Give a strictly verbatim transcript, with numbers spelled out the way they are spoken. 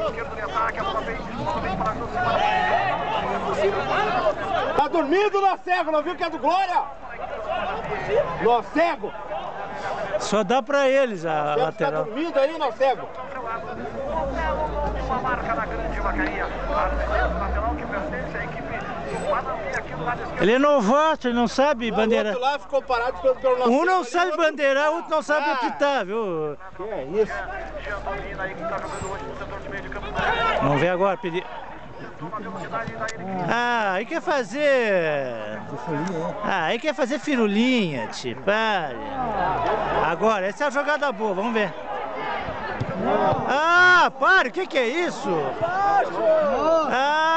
Tá dormindo, nó cego, não viu que é do Glória? Nó cego. Só dá pra eles a Você lateral. tá dormindo aí, nó cego? Uma marca na grande Vacaria. A lateral que pertence à equipe do Guanambi aqui do lado esquerdo. Ele é novato, ele não sabe bandeirar. O outro lá ficou parado pelo, pelo nó Um cego não ali, sabe outro- bandeirar, o outro não sabe Ah, apitar, viu? Que é isso? Giandomina aí que está jogando hoje no setor de meio de campo. Vamos ver agora, pedir. Ah, aí quer fazer... Ah, aí quer fazer firulinha, tipo. Ah, agora, essa é a jogada boa, vamos ver. Ah, para, o que que é isso? Ah!